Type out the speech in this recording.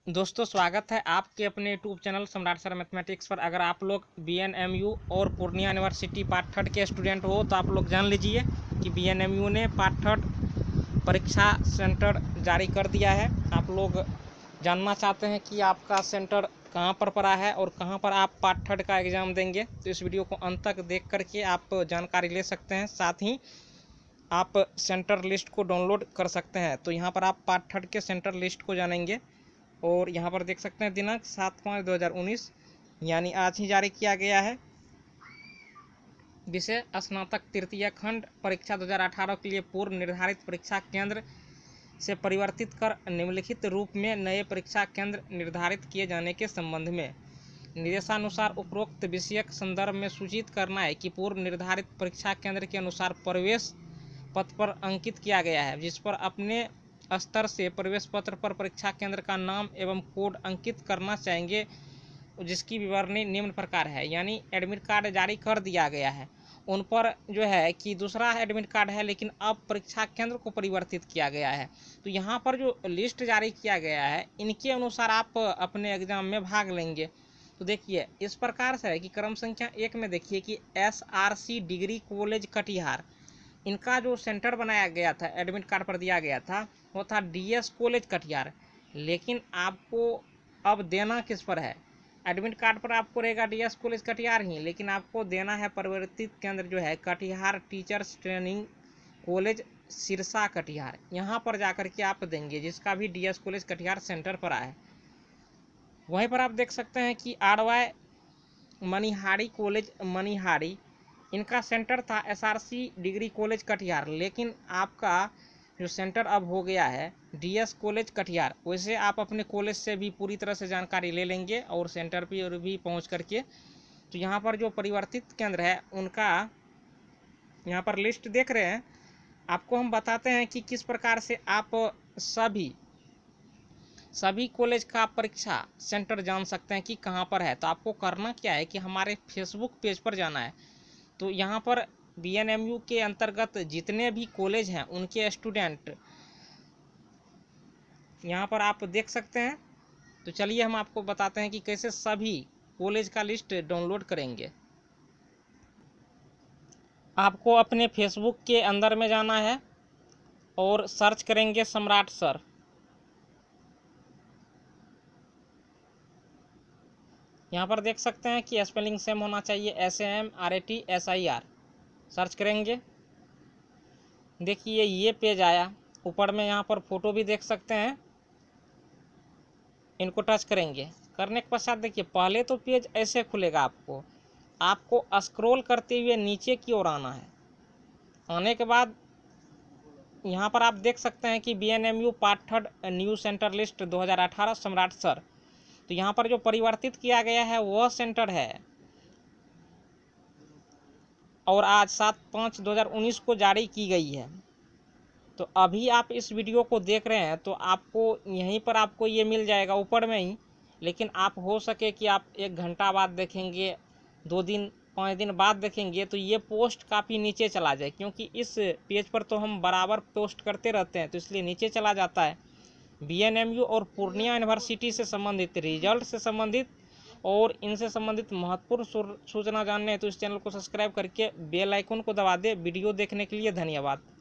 दोस्तों स्वागत है आपके अपने YouTube channel Samrat sir mathematics पर। अगर आप लोग बीएनएमयू और पूर्णिया यूनिवर्सिटी पार्ट थर्ड के स्टूडेंट हो तो आप लोग जान लीजिए कि बीएनएमयू ने पार्ट थर्ड परीक्षा सेंटर जारी कर दिया है। आप लोग जानना चाहते हैं कि आपका सेंटर कहां पर पड़ा है और कहां पर आप पार्ट थर्ड का एग्ज़ाम देंगे, तो इस वीडियो को अंत तक देख करके आप जानकारी ले सकते हैं। साथ ही आप सेंटर लिस्ट को डाउनलोड कर सकते हैं। तो यहाँ पर आप पार्ट थर्ड के सेंटर लिस्ट को जानेंगे और यहाँ पर देख सकते हैं दिनांक 7/5/2019 यानी आज ही जारी किया गया है। विषय स्नातक तृतीय खंड परीक्षा 2018 के लिए पूर्व निर्धारित परीक्षा केंद्र से परिवर्तित कर निम्नलिखित रूप में नए परीक्षा केंद्र निर्धारित किए जाने के संबंध में निर्देशानुसार उपरोक्त विषयक संदर्भ में सूचित करना है कि पूर्व निर्धारित परीक्षा केंद्र के अनुसार प्रवेश पत्र पर अंकित किया गया है, जिस पर अपने स्तर से प्रवेश पत्र पर परीक्षा केंद्र का नाम एवं कोड अंकित करना चाहेंगे, जिसकी विवरणी निम्न प्रकार है। यानी एडमिट कार्ड जारी कर दिया गया है, उन पर जो है कि दूसरा एडमिट कार्ड है लेकिन अब परीक्षा केंद्र को परिवर्तित किया गया है। तो यहाँ पर जो लिस्ट जारी किया गया है इनके अनुसार आप अपने एग्जाम में भाग लेंगे। तो देखिए इस प्रकार से है कि क्रम संख्या 1 में देखिए कि SRC डिग्री कॉलेज कटिहार, इनका जो सेंटर बनाया गया था एडमिट कार्ड पर दिया गया था वो था DS कॉलेज कटिहार। लेकिन आपको अब देना किस पर है? एडमिट कार्ड पर आपको रहेगा DS कॉलेज कटिहार ही, लेकिन आपको देना है परिवर्तित केंद्र जो है Katihar teachers training college Sirsa Katihar. यहाँ पर जाकर के आप देंगे, जिसका भी DS कॉलेज कटिहार सेंटर पर आए। वहीं पर आप देख सकते हैं कि RY मनिहारी कॉलेज मनिहारी, इनका सेंटर था SRC डिग्री कॉलेज कटिहार, लेकिन आपका जो सेंटर अब हो गया है DS कॉलेज कटिहार। वैसे आप अपने कॉलेज से भी पूरी तरह से जानकारी ले लेंगे और सेंटर पर भी पहुंच करके। तो यहाँ पर जो परिवर्तित केंद्र है उनका यहाँ पर लिस्ट देख रहे हैं। आपको हम बताते हैं कि किस प्रकार से आप सभी कॉलेज का परीक्षा सेंटर जान सकते हैं कि कहाँ पर है। तो आपको करना क्या है कि हमारे फेसबुक पेज पर जाना है। तो यहाँ पर बीएनएमयू के अंतर्गत जितने भी कॉलेज हैं उनके स्टूडेंट यहाँ पर आप देख सकते हैं। तो चलिए हम आपको बताते हैं कि कैसे सभी कॉलेज का लिस्ट डाउनलोड करेंगे। आपको अपने फेसबुक के अंदर में जाना है और सर्च करेंगे सम्राट सर। यहाँ पर देख सकते हैं कि स्पेलिंग सेम होना चाहिए, SAMRATSIR। सर्च करेंगे, देखिए ये पेज आया। ऊपर में यहाँ पर फोटो भी देख सकते हैं, इनको टच करेंगे। करने के पश्चात देखिए पहले तो पेज ऐसे खुलेगा, आपको स्क्रॉल करते हुए नीचे की ओर आना है। आने के बाद यहाँ पर आप देख सकते हैं कि BNMU part third new centre list 2018 Samrat sir. तो यहाँ पर जो परिवर्तित किया गया है वह सेंटर है और आज 7/5/2019 को जारी की गई है। तो अभी आप इस वीडियो को देख रहे हैं तो आपको यहीं पर आपको ये मिल जाएगा ऊपर में ही। लेकिन आप हो सके कि आप 1 घंटा बाद देखेंगे, 2 दिन 5 दिन बाद देखेंगे तो ये पोस्ट काफ़ी नीचे चला जाए, क्योंकि इस पेज पर तो हम बराबर पोस्ट करते रहते हैं तो इसलिए नीचे चला जाता है। बीएनएमयू और पूर्णिया यूनिवर्सिटी से संबंधित रिजल्ट से संबंधित और इनसे संबंधित महत्वपूर्ण सूचना जानने हैं तो इस चैनल को सब्सक्राइब करके बेल आइकन को दबा दे। वीडियो देखने के लिए धन्यवाद।